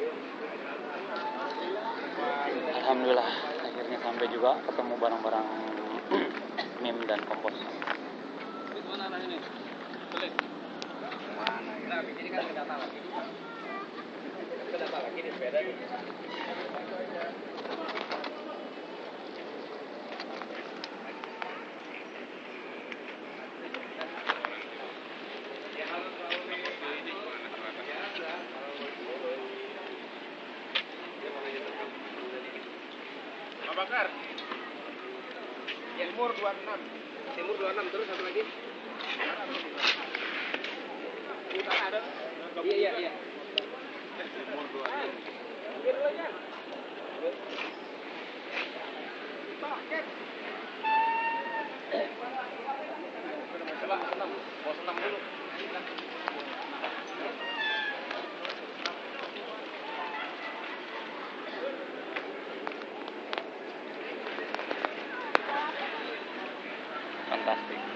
Alhamdulillah akhirnya sampai juga, ketemu barang-barang mim dan kompos. Mana arah ini? Sulit. Mana ya? Nah, ini kan kedata lagi. Kedata lagi di sepeda nih. Bakar. Timur 26. Timur 26 terus satu lagi. Utara ada. Iya. Timur 26. Biar dulu aja. Paket. Mau senam dulu. Fantastik.